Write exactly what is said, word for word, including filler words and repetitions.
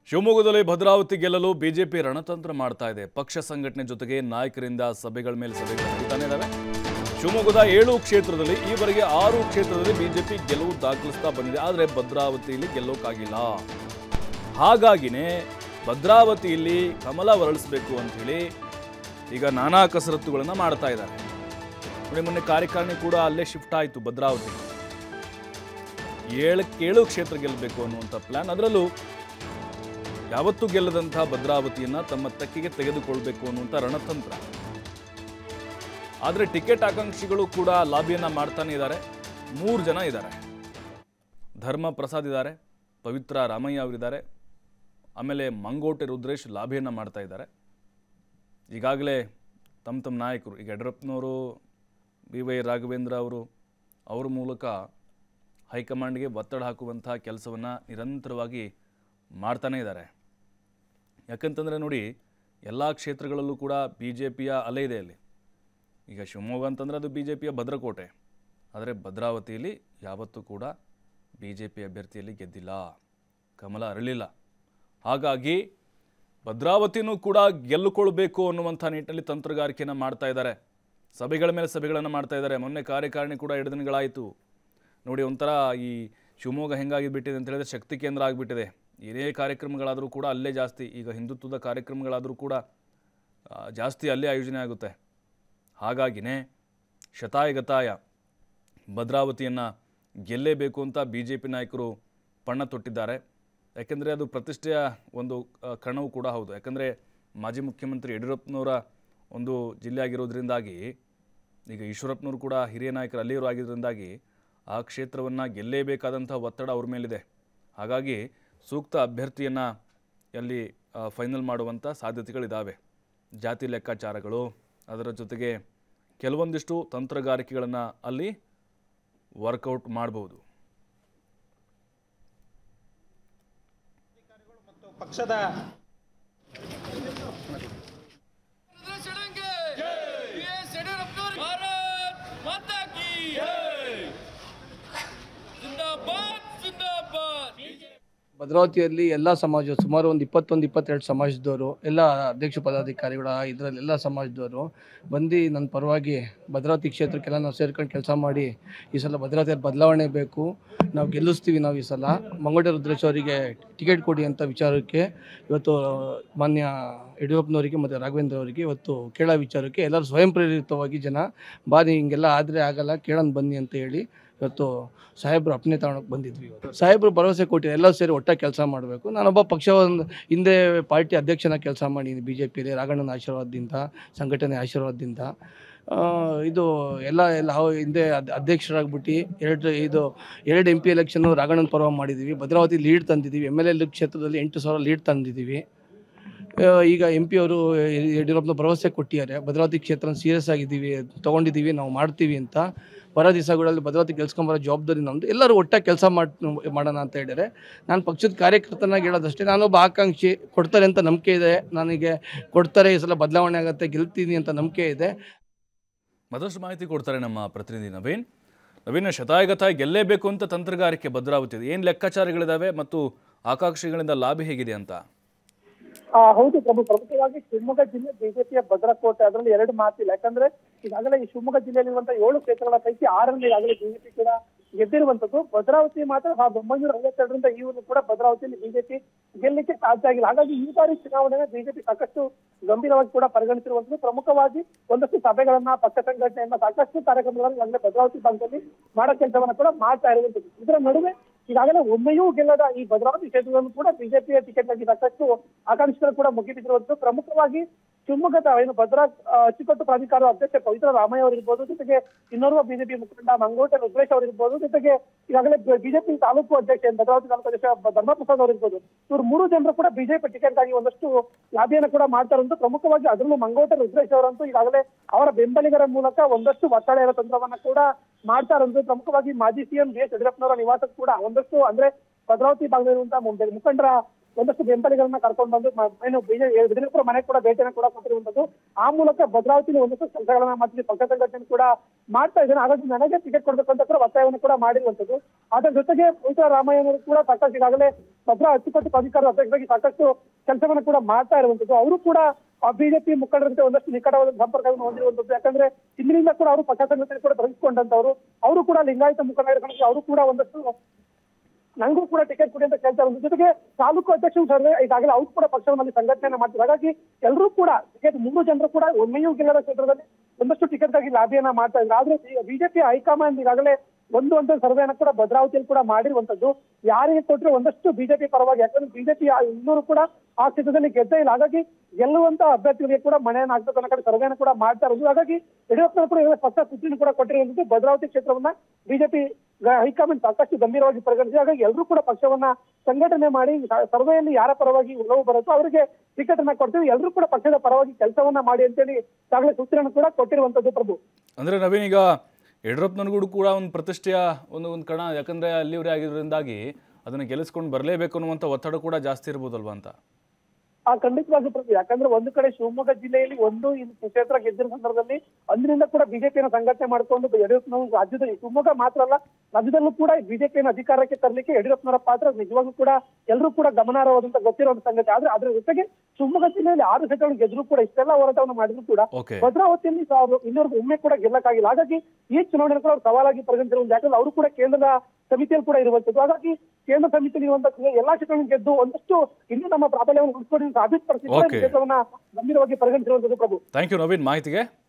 ಶಿವಮೊಗ್ಗದಲ್ಲಿ ಭದ್ರಾವತಿ ಗೆಲ್ಲಲು ಬಿಜೆಪಿ ರಣತಂತ್ರ ಮಾಡ್ತಾ ಇದೆ. ಪಕ್ಷ ಸಂಘಟನೆ ಜೊತೆಗೆ ನಾಯಕರಿಂದ ಸಭೆಗಳ ಮೇಲೆ ಸಭೆಗಳು ನಡೀತಾನೆ ಇದ್ದಾವೆ. ಶಿವಮೊಗ್ಗದ ಏಳು ಕ್ಷೇತ್ರದಲ್ಲಿ ಈವರೆಗೆ ಆರು ಕ್ಷೇತ್ರದಲ್ಲಿ ಬಿಜೆಪಿ ಗೆಲುವು ದಾಖಲಿಸ್ತಾ ಬಂದಿದೆ. ಆದರೆ ಭದ್ರಾವತಿಯಲ್ಲಿ ಗೆಲ್ಲೋಕ್ಕಾಗಿಲ್ಲ. ಹಾಗಾಗಿನೇ ಭದ್ರಾವತಿಯಲ್ಲಿ ಕಮಲ ಹೊರಳಿಸಬೇಕು ಅಂತ ಹೇಳಿ ಈಗ ನಾನಾ ಕಸರತ್ತುಗಳನ್ನು ಮಾಡ್ತಾ ಇದ್ದಾರೆ. ನೋಡಿ, ಮೊನ್ನೆ ಕಾರ್ಯಕಾರಿಣಿ ಕೂಡ ಅಲ್ಲೇ ಶಿಫ್ಟ್ ಆಯಿತು ಭದ್ರಾವತಿ. ಏಳಕ್ಕೆ ಏಳು ಕ್ಷೇತ್ರ ಗೆಲ್ಲಬೇಕು ಅನ್ನುವಂಥ ಪ್ಲಾನ್. ಅದರಲ್ಲೂ ಯಾವತ್ತೂ ಗೆಲ್ಲದಂತಹ ಭದ್ರಾವತಿಯನ್ನ ತಮ್ಮ ತೆಕ್ಕೆಗೆ ತೆಗೆದುಕೊಳ್ಬೇಕು ಅನ್ನುವಂಥ ರಣತಂತ್ರ. ಆದರೆ ಟಿಕೆಟ್ ಆಕಾಂಕ್ಷಿಗಳು ಕೂಡ ಲಾಬಿಯನ್ನ ಮಾಡ್ತಾನೆ ಇದ್ದಾರೆ. ಮೂರು ಜನ ಇದ್ದಾರೆ. ಧರ್ಮ ಪ್ರಸಾದ್ ಇದ್ದಾರೆ, ಪವಿತ್ರ ರಾಮಯ್ಯ ಅವರಿದ್ದಾರೆ, ಆಮೇಲೆ ಮಂಗೋಟೆ ರುದ್ರೇಶ್ ಲಾಬಿಯನ್ನ ಮಾಡ್ತಾ ಇದ್ದಾರೆ. ಈಗಾಗಲೇ ತಮ್ಮ ತಮ್ಮ ನಾಯಕರು, ಈಗ ಯಡಿಯೂರಪ್ಪನವರು, ಬಿ ವೈ ರಾಘವೇಂದ್ರ ಅವರು, ಅವ್ರ ಮೂಲಕ ಹೈಕಮಾಂಡ್ಗೆ ಒತ್ತಡ ಹಾಕುವಂತಹ ಕೆಲಸವನ್ನು ನಿರಂತರವಾಗಿ ಮಾಡ್ತಾನೆ ಇದ್ದಾರೆ. ಯಾಕಂತಂದರೆ ನೋಡಿ, ಎಲ್ಲ ಕ್ಷೇತ್ರಗಳಲ್ಲೂ ಕೂಡ ಬಿ ಜೆ ಪಿಯ ಅಲೆ ಇದೆ ಅಲ್ಲಿ. ಈಗ ಶಿವಮೊಗ್ಗ ಅಂತಂದರೆ ಅದು ಬಿ ಜೆ ಪಿಯ ಭದ್ರಕೋಟೆ. ಆದರೆ ಭದ್ರಾವತಿಯಲ್ಲಿ ಯಾವತ್ತೂ ಕೂಡ ಬಿ ಜೆ ಪಿ ಅಭ್ಯರ್ಥಿಯಲ್ಲಿ ಗೆದ್ದಿಲ್ಲ, ಕಮಲ ಅರಳಿಲ್ಲ. ಹಾಗಾಗಿ ಭದ್ರಾವತಿನೂ ಕೂಡ ಗೆಲ್ಲುಕೊಳ್ಬೇಕು ಅನ್ನುವಂಥ ನಿಟ್ಟಿನಲ್ಲಿ ತಂತ್ರಗಾರಿಕೆಯನ್ನು ಮಾಡ್ತಾ ಇದ್ದಾರೆ. ಸಭೆಗಳ ಮೇಲೆ ಸಭೆಗಳನ್ನು ಮಾಡ್ತಾ ಇದ್ದಾರೆ. ಮೊನ್ನೆ ಕಾರ್ಯಕಾರಿಣಿ ಕೂಡ ಎರಡು ದಿನಗಳಾಯಿತು. ನೋಡಿ, ಒಂಥರ ಈ ಶಿವಮೊಗ್ಗ ಹೆಂಗಾಗಿಬಿಟ್ಟಿದೆ ಅಂತ ಹೇಳಿದ್ರೆ ಶಕ್ತಿ ಕೇಂದ್ರ ಆಗಿಬಿಟ್ಟಿದೆ. ಏನೇ ಕಾರ್ಯಕ್ರಮಗಳಾದರೂ ಕೂಡ ಅಲ್ಲೇ ಜಾಸ್ತಿ. ಈಗ ಹಿಂದುತ್ವದ ಕಾರ್ಯಕ್ರಮಗಳಾದರೂ ಕೂಡ ಜಾಸ್ತಿ ಅಲ್ಲೇ ಆಯೋಜನೆ ಆಗುತ್ತೆ. ಹಾಗಾಗಿನೇ ಶತಾಯಗತಾಯ ಭದ್ರಾವತಿಯನ್ನು ಗೆಲ್ಲೇಬೇಕು ಅಂತ ಬಿ ಜೆ ಪಿ ನಾಯಕರು ಪಣ ತೊಟ್ಟಿದ್ದಾರೆ. ಯಾಕೆಂದರೆ ಅದು ಪ್ರತಿಷ್ಠೆಯ ಒಂದು ಕಣವು ಕೂಡ ಹೌದು. ಯಾಕಂದರೆ ಮಾಜಿ ಮುಖ್ಯಮಂತ್ರಿ ಯಡಿಯೂರಪ್ಪನವರ ಒಂದು ಜಿಲ್ಲೆ ಆಗಿರೋದ್ರಿಂದಾಗಿ, ಈಗ ಈಶ್ವರಪ್ಪನವರು ಕೂಡ ಹಿರಿಯ ನಾಯಕರು ಅಲ್ಲಿಯವರು ಆಗಿರೋದ್ರಿಂದಾಗಿ ಆ ಕ್ಷೇತ್ರವನ್ನು ಗೆಲ್ಲೇಬೇಕಾದಂಥ ಒತ್ತಡ ಅವ್ರ ಮೇಲಿದೆ. ಹಾಗಾಗಿ ಸೂಕ್ತ ಅಭ್ಯರ್ಥಿಯನ್ನು ಅಲ್ಲಿ ಫೈನಲ್ ಮಾಡುವಂಥ ಸಾಧ್ಯತೆಗಳಿದ್ದಾವೆ. ಜಾತಿ ಲೆಕ್ಕಾಚಾರಗಳು, ಅದರ ಜೊತೆಗೆ ಕೆಲವೊಂದಿಷ್ಟು ತಂತ್ರಗಾರಿಕೆಗಳನ್ನು ಅಲ್ಲಿ ವರ್ಕೌಟ್ ಮಾಡಬಹುದು. ಪಕ್ಷದ ಭದ್ರಾವತಿಯಲ್ಲಿ ಎಲ್ಲ ಸಮಾಜ ಸುಮಾರು ಒಂದು ಇಪ್ಪತ್ತೊಂದು ಇಪ್ಪತ್ತೆರಡು ಸಮಾಜದವರು, ಎಲ್ಲ ಅಧ್ಯಕ್ಷ ಪದಾಧಿಕಾರಿಗಳ ಇದರಲ್ಲಿ ಎಲ್ಲ ಸಮಾಜದವರು ಬಂದು ನನ್ನ ಪರವಾಗಿ ಭದ್ರಾವತಿ ಕ್ಷೇತ್ರಕ್ಕೆಲ್ಲ ನಾವು ಸೇರ್ಕೊಂಡು ಕೆಲಸ ಮಾಡಿ ಈ ಸಲ ಭದ್ರಾವತಿಯಲ್ಲಿ ಬದಲಾವಣೆ ಬೇಕು, ನಾವು ಗೆಲ್ಲಿಸ್ತೀವಿ, ನಾವು ಈ ಸಲ ಮಂಗೋಟೆ ರುದ್ರೇಶ್ ಅವರಿಗೆ ಟಿಕೆಟ್ ಕೊಡಿ ಅಂತ ವಿಚಾರಕ್ಕೆ ಇವತ್ತು ಮಾನ್ಯ ಯಡಿಯೂರಪ್ಪನವರಿಗೆ ಮತ್ತು ರಾಘವೇಂದ್ರ ಅವರಿಗೆ ಇವತ್ತು ಕೇಳೋ ವಿಚಾರಕ್ಕೆ ಎಲ್ಲರೂ ಸ್ವಯಂ ಪ್ರೇರಿತವಾಗಿ ಜನ ಬಾರಿ ಹಿಂಗೆಲ್ಲ ಆದರೆ ಆಗಲ್ಲ, ಕೇಳೋಣ ಬನ್ನಿ ಅಂತ ಹೇಳಿ ಇವತ್ತು ಸಾಹೇಬರು ಅಪ್ಪನೆ ತಗೊಳಕ್ಕೆ ಬಂದಿದ್ವಿ. ಇವತ್ತು ಸಾಹೇಬರು ಭರವಸೆ ಕೊಟ್ಟಿದ್ದಾರೆ, ಎಲ್ಲ ಸೇರಿ ಒಟ್ಟಾಗಿ ಕೆಲಸ ಮಾಡಬೇಕು. ನಾನೊಬ್ಬ ಪಕ್ಷ ಒಂದು ಹಿಂದೆ ಪಾರ್ಟಿ ಅಧ್ಯಕ್ಷನ ಕೆಲಸ ಮಾಡಿದ್ದೀನಿ ಬಿ ಜೆ ಪಿಯಲ್ಲಿ, ರಾಘಣ್ಣನ ಆಶೀರ್ವಾದದಿಂದ, ಸಂಘಟನೆ ಆಶೀರ್ವಾದದಿಂದ. ಇದು ಎಲ್ಲ ಎಲ್ಲ ಹಿಂದೆ ಅಧ್ಯಕ್ಷರಾಗ್ಬಿಟ್ಟು ಎರಡು ಇದು ಎರಡು ಎಂ ಪಿ ಎಲೆಕ್ಷನ್ನು ರಾಘಣ್ಣನ ಪರವಾಗಿ ಮಾಡಿದ್ದೀವಿ. ಭದ್ರಾವತಿ ಲೀಡ್ ತಂದಿದ್ದೀವಿ. ಎಮ್ ಎಲ್ ಎಲ್ ಕ್ಷೇತ್ರದಲ್ಲಿ ಎಂಟು ಸಾವಿರ ಲೀಡ್ ತಂದಿದ್ದೀವಿ. ಈಗ ಎಂ ಪಿ ಅವರು ಯಡಿಯೂರಪ್ಪನ ಭರವಸೆ ಕೊಟ್ಟಿದ್ದಾರೆ, ಭದ್ರಾವತಿ ಕ್ಷೇತ್ರ ಸೀರಿಯಸ್ ಆಗಿದ್ದೀವಿ, ತೊಗೊಂಡಿದ್ದೀವಿ, ನಾವು ಮಾಡ್ತೀವಿ ಅಂತ. ಬರೋ ದಿವಸಗಳಲ್ಲಿ ಭದ್ರಾವತಿ ಗೆಲ್ಸ್ಕೊಂಬರೋ ಜವಾಬ್ದಾರಿ ನಮ್ಮದು. ಎಲ್ಲರೂ ಒಟ್ಟಾಗಿ ಕೆಲಸ ಮಾಡಿ ಮಾಡೋಣ ಅಂತ ಹೇಳಿದರೆ, ನಾನು ಪಕ್ಷದ ಕಾರ್ಯಕರ್ತನಾಗಿ ಹೇಳೋದಷ್ಟೇ. ನಾನೊಬ್ಬ ಆಕಾಂಕ್ಷಿ, ಕೊಡ್ತಾರೆ ಅಂತ ನಂಬಿಕೆ ಇದೆ ನನಗೆ. ಕೊಡ್ತಾರೆ, ಈ ಸಲ ಬದಲಾವಣೆ ಆಗುತ್ತೆ, ಗೆಲ್ತೀನಿ ಅಂತ ನಂಬಿಕೆ ಇದೆ. ಮತ್ತಷ್ಟು ಮಾಹಿತಿ ಕೊಡ್ತಾರೆ ನಮ್ಮ ಪ್ರತಿನಿಧಿ ನವೀನ್. ನವೀನ, ಶತಾಯಗತಾಯ ಗೆಲ್ಲೇಬೇಕು ಅಂತ ತಂತ್ರಗಾರಿಕೆ ಭದ್ರಾವತಿ ಏನು ಲೆಕ್ಕಾಚಾರಗಳಿದ್ದಾವೆ ಮತ್ತು ಆಕಾಂಕ್ಷಿಗಳಿಂದ ಲಾಭ ಹೇಗಿದೆ ಅಂತ? ಹೌದು ಪ್ರಭು, ಪ್ರಮುಖವಾಗಿ ಶಿವಮೊಗ್ಗ ಜಿಲ್ಲೆ ಬಿಜೆಪಿಯ ಭದ್ರಕೋಟೆ. ಅದರಲ್ಲಿ ಎರಡು ಮಾತಿಲ್ಲ. ಯಾಕಂದ್ರೆ ಈಗಾಗಲೇ ಈ ಶಿವಮೊಗ್ಗ ಜಿಲ್ಲೆಯಲ್ಲಿರುವಂತಹ ಏಳು ಕ್ಷೇತ್ರಗಳ ಪೈಕಿ ಆರರಲ್ಲಿ ಈಗಾಗಲೇ ಬಿಜೆಪಿ ಕೂಡ ಗೆದ್ದಿರುವಂತದ್ದು. ಭದ್ರಾವತಿ ಮಾತ್ರ ಸಾವಿರದ ಒಂಬೈನೂರ ಐವತ್ತೆರಡರಿಂದ ಈವರೆಗೂ ಕೂಡ ಭದ್ರಾವತಿಯಲ್ಲಿ ಬಿಜೆಪಿ ಗೆಲ್ಲಲಿಕ್ಕೆ ಸಾಧ್ಯ ಆಗಿಲ್ಲ. ಹಾಗಾಗಿ ಈ ಬಾರಿ ಚುನಾವಣೆಗೆ ಬಿಜೆಪಿ ಸಾಕಷ್ಟು ಗಂಭೀರವಾಗಿ ಕೂಡ ಪರಿಗಣಿಸಿರುವಂತದ್ದು. ಪ್ರಮುಖವಾಗಿ ಒಂದಷ್ಟು ಸಭೆಗಳನ್ನ, ಪಕ್ಷ ಸಂಘಟನೆಯನ್ನ, ಸಾಕಷ್ಟು ಕಾರ್ಯಕ್ರಮಗಳನ್ನು ಈಗಾಗಲೇ ಭದ್ರಾವತಿ ಭಾಗದಲ್ಲಿ ಮಾಡೋ ಕೆಲಸವನ್ನ ಕೂಡ ಮಾಡ್ತಾ ಇರುವಂತದ್ದು. ಇದರ ನಡುವೆ ಈಗಾಗಲೇ ಒಮ್ಮೆಯೂ ಗೆಲ್ಲದ ಈ ಭದ್ರಾವತಿ ಕ್ಷೇತ್ರದಲ್ಲೂ ಕೂಡ ಬಿಜೆಪಿಯ ಟಿಕೆಟ್ ಆಗಿ ಸಾಕಷ್ಟು ಆಕಾಂಕ್ಷಿಗಳು ಕೂಡ ಮುಗಿಬಿದ್ದಿರುವಂತದ್ದು. ಪ್ರಮುಖವಾಗಿ ಶಿವಮೊಗ್ಗದ ಏನು ಭದ್ರಾ ಅಚ್ಚುಕಟ್ಟು ಪ್ರಾಧಿಕಾರದ ಅಧ್ಯಕ್ಷ ಪವಿತ್ರ ರಾಮಯ್ಯ ಅವರಿರ್ಬೋದು, ಜೊತೆಗೆ ಇನ್ನೋರ್ವ ಬಿಜೆಪಿ ಮುಖಂಡ ಮಂಗೋಟೆ ರುದ್ರೇಶ್ ಅವರಿರ್ಬೋದು, ಜೊತೆಗೆ ಈಗಾಗಲೇ ಬಿಜೆಪಿ ತಾಲೂಕು ಅಧ್ಯಕ್ಷ ಭದ್ರಾವತಿ ತಾಲೂಕು ಅಧ್ಯಕ್ಷ ಧರ್ಮ ಪ್ರಸಾದ್ ಅವರಿರ್ಬೋದು, ಇವರು ಮೂರು ಜನರು ಕೂಡ ಬಿಜೆಪಿ ಟಿಕೆಟ್ ಆಗಿ ಒಂದಷ್ಟು ಲಾಭಿಯನ್ನು ಕೂಡ ಮಾಡ್ತಾ ಇರುವಂತದ್ದು. ಪ್ರಮುಖವಾಗಿ ಅದರಲ್ಲೂ ಮಂಗೋಟೆ ರುದ್ರೇಶ್ ಅವರಂತೂ ಈಗಾಗಲೇ ಅವರ ಬೆಂಬಲಿಗರ ಮೂಲಕ ಒಂದಷ್ಟು ಒತ್ತಡ ಇರೋ ತಂತ್ರವನ್ನ ಕೂಡ ಮಾಡ್ತಾ ಇರುವಂತದ್ದು. ಪ್ರಮುಖವಾಗಿ ಮಾಜಿ ಸಿಎಂ ಬಿ ಎಸ್ ಯಡಿಯೂರಪ್ಪನವರ ನಿವಾಸಕ್ಕೂ ಕೂಡ ಒಂದಷ್ಟು ಅಂದ್ರೆ ಭದ್ರಾವತಿ ಭಾಗದಲ್ಲಿರುವಂತಹ ಮುಖಂಡರ ಒಂದಷ್ಟು ಬೆಂಬಲಿಗಳನ್ನ ಕರ್ಕೊಂಡು ಬಂದು ಮ- ಏನು ಬಿಜೆಪಿ ಯಡಿಯೂರಪ್ಪರ ಮನೆಗೆ ಕೂಡ ಭೇಟಿಯನ್ನು ಕೂಡ ಕೊಟ್ಟಿರುವಂತದ್ದು. ಆ ಮೂಲಕ ಭದ್ರಾವತಿಯಲ್ಲಿ ಒಂದಷ್ಟು ಕೆಲಸಗಳನ್ನ ಮಾಡ್ತೀನಿ, ಪಕ್ಷ ಸಂಘಟನೆ ಕೂಡ ಮಾಡ್ತಾ ಇದ್ದೇನೆ, ಹಾಗಾಗಿ ನನಗೆ ಟಿಕೆಟ್ ಕೊಡಬೇಕು ಅಂತ ಕೂಡ ಒತ್ತಾಯವನ್ನು ಕೂಡ ಮಾಡಿರುವಂತದ್ದು. ಅದರ ಜೊತೆಗೆ ಪವಿತ್ರ ರಾಮಯ್ಯನವರು ಕೂಡ ಸಾಕಷ್ಟು ಈಗಾಗಲೇ ಭದ್ರಾ ಅಚ್ಚುಕಟ್ಟು ಪ್ರಾಧಿಕಾರದ ಅಧ್ಯಕ್ಷರಾಗಿ ಸಾಕಷ್ಟು ಕೆಲಸವನ್ನು ಕೂಡ ಮಾಡ್ತಾ ಇರುವಂತದ್ದು. ಅವರು ಕೂಡ ಬಿಜೆಪಿ ಮುಖಂಡರ ಜೊತೆ ಒಂದಷ್ಟು ನಿಕಟವಾದ ಸಂಪರ್ಕವನ್ನು ಹೊಂದಿರುವಂತದ್ದು. ಯಾಕಂದ್ರೆ ಇಂದಿನಿಂದ ಕೂಡ ಅವರು ಪಕ್ಷ ಸಂಘಟನೆ ಕೂಡ ತೊಡಗಿಸಿಕೊಂಡಂತವರು. ಅವರು ಕೂಡ ಲಿಂಗಾಯತ ಮುಖಂಡರ ಅವರು ಕೂಡ ಒಂದಷ್ಟು ನನಗೂ ಕೂಡ ಟಿಕೆಟ್ ಕೊಡಿ ಅಂತ ಕೇಳ್ತಾ ಇರೋದು. ಜೊತೆಗೆ ತಾಲೂಕು ಅಧ್ಯಕ್ಷರು ಸರ್ವೆ ಈಗಾಗಲೇ ಅವರು ಕೂಡ ಪಕ್ಷವನ್ನು ಸಂಘಟನೆ ಮಾಡ್ತಾರೆ. ಹಾಗಾಗಿ ಎಲ್ಲರೂ ಕೂಡ ಟಿಕೆಟ್ ಮೂರು ಜನರು ಕೂಡ ಒಮ್ಮೆಯೂ ಗೆಲ್ಲದ ಕ್ಷೇತ್ರದಲ್ಲಿ ಒಂದಷ್ಟು ಟಿಕೆಟ್ ಗಾಗಿ ಲಾಬಿಯನ್ನ ಮಾಡ್ತಾ ಇದ್ರು. ಆದ್ರೆ ಬಿಜೆಪಿ ಹೈಕಮಾಂಡ್ ಈಗಾಗಲೇ ಒಂದು ಒಂದು ಸರ್ವೆಯನ್ನು ಕೂಡ ಭದ್ರಾವತಿಯಲ್ಲಿ ಕೂಡ ಮಾಡಿರುವಂತದ್ದು. ಯಾರಿಗೆ ಕೊಟ್ಟರೆ ಒಂದಷ್ಟು ಬಿಜೆಪಿ ಪರವಾಗಿ, ಯಾಕಂದ್ರೆ ಬಿಜೆಪಿ ಇನ್ನೂರು ಕೂಡ ಆ ಕ್ಷೇತ್ರದಲ್ಲಿ ಗೆದ್ದೇ ಇಲ್ಲ. ಹಾಗಾಗಿ ಗೆಲ್ಲುವಂತ ಅಭ್ಯರ್ಥಿಗಳಿಗೆ ಕೂಡ ಮನೆಯನ್ನು ಹಾಕ್ಬೇಕು ಅನ್ನೋ ಕಡೆ ಸರ್ವೆಯನ್ನು ಕೂಡ ಮಾಡ್ತಾ ಇರೋದು. ಹಾಗಾಗಿ ಯಡಿಯೂರಪ್ಪ ಕೂಡ ಪಕ್ಷ ಸೂಚನೆ ಕೂಡ ಕೊಟ್ಟಿರುವಂತದ್ದು. ಭದ್ರಾವತಿ ಕ್ಷೇತ್ರವನ್ನ ಬಿಜೆಪಿ ಹೈಕಮಾಂಡ್ ಸಾಕಷ್ಟು ಗಂಭೀರವಾಗಿ ಪರಿಗಣಿಸಿ ಹಾಗಾಗಿ ಎಲ್ಲರೂ ಕೂಡ ಪಕ್ಷವನ್ನ ಸಂಘಟನೆ ಮಾಡಿ ಸರ್ವೆಯಲ್ಲಿ ಯಾರ ಪರವಾಗಿ ಒಲವು ಬರುತ್ತೋ ಅವರಿಗೆ ಟಿಕೆಟ್ ಅನ್ನ ಕೊಡ್ತೀವಿ, ಎಲ್ಲರೂ ಕೂಡ ಪಕ್ಷದ ಪರವಾಗಿ ಕೆಲಸವನ್ನ ಮಾಡಿ ಅಂತೇಳಿ ಈಗಾಗಲೇ ಸೂಚನೆ ಕೂಡ ಕೊಟ್ಟಿರುವಂತದ್ದು. ಪ್ರಭು, ಅಂದ್ರೆ ನವೀನ್, ಈಗ ಯಡಿಯೂರಪ್ಪನವ್ರಿಗೂ ಕೂಡ ಒಂದು ಪ್ರತಿಷ್ಠೆಯ ಒಂದು ಒಂದು ಕಣ, ಯಾಕಂದ್ರೆ ಅಲ್ಲಿವರೇ ಆಗಿರೋದ್ರಿಂದಾಗಿ ಅದನ್ನ ಗೆಲ್ಲಿಸ್ಕೊಂಡು ಬರಲೇಬೇಕು ಅನ್ನುವಂಥ ಒತ್ತಡ ಕೂಡ ಜಾಸ್ತಿ ಇರ್ಬೋದಲ್ವಾ ಅಂತ. ಆ ಖಂಡಿತವಾಗಿ ಪ್ರಭು, ಯಾಕಂದ್ರೆ ಒಂದು ಕಡೆ ಶಿವಮೊಗ್ಗ ಜಿಲ್ಲೆಯಲ್ಲಿ ಒಂದು ಇನ್ನು ಕ್ಷೇತ್ರ ಗೆದ್ದಿರೋ ಸಂದರ್ಭದಲ್ಲಿ ಅಂದಿನಿಂದ ಕೂಡ ಬಿಜೆಪಿಯನ್ನು ಸಂಘಟನೆ ಮಾಡಿಕೊಂಡು ಯಡಿಯೂರಪ್ಪನವರು ರಾಜ್ಯದ ಶಿವಮೊಗ್ಗ ಮಾತ್ರ ಅಲ್ಲ ರಾಜ್ಯದಲ್ಲೂ ಕೂಡ ಬಿಜೆಪಿಯನ್ನು ಅಧಿಕಾರಕ್ಕೆ ತರಲಿಕ್ಕೆ ಯಡಿಯೂರಪ್ಪನವರ ಪಾತ್ರ ನಿಜವಾಗ್ಲೂ ಕೂಡ ಎಲ್ಲರೂ ಕೂಡ ಗಮನಾರ್ಹವಾದಂತ ಗೊತ್ತಿರುವಂತ ಸಂಗತಿ. ಆದ್ರೆ ಅದ್ರ ಜೊತೆಗೆ ಶಿವಮೊಗ್ಗ ಜಿಲ್ಲೆಯಲ್ಲಿ ಆರು ಕ್ಷೇತ್ರಗಳು ಗೆದ್ರು ಕೂಡ ಇಷ್ಟೆಲ್ಲ ಹೋರಾಟವನ್ನು ಮಾಡಿದ್ರು ಕೂಡ ಭದ್ರಾವತಿಯಲ್ಲಿ ಇನ್ನೂರು ಒಮ್ಮೆ ಕೂಡ ಗೆಲ್ಲಕ್ಕಾಗಿಲ್ಲ. ಹಾಗಾಗಿ ಈ ಚುನಾವಣೆ ಕೂಡ ಅವರು ಸವಾಲಾಗಿ ಪರಿಗಣಿಸಿರುವುದು. ಯಾಕಂದ್ರೆ ಅವರು ಕೂಡ ಕೇಂದ್ರದ ಸಮಿತಿಯಲ್ಲಿ ಕೂಡ ಇರುವಂತದ್ದು. ಹಾಗಾಗಿ ಕೇಂದ್ರ ಸಮಿತಿಯಲ್ಲಿ ಇರುವಂತಹ ಎಲ್ಲಾ ಕ್ಷೇತ್ರಗಳನ್ನು ಗೆದ್ದು ಒಂದಷ್ಟು ಇನ್ನೂ ನಮ್ಮ ಪ್ರಾಬಲ್ಯವನ್ನು ಉಳಿಸಿಕೊಂಡು ಸಾಬೀತುಪಡಿಸಿ ಕ್ಷೇತ್ರವನ್ನ ಗಂಭೀರವಾಗಿ ಪರಿಗಣಿಸಿರುವಂತದ್ದು. ಪ್ರಭು, ಥ್ಯಾಂಕ್ ಯು ನವೀನ್ ಮಾಹಿತಿಗೆ.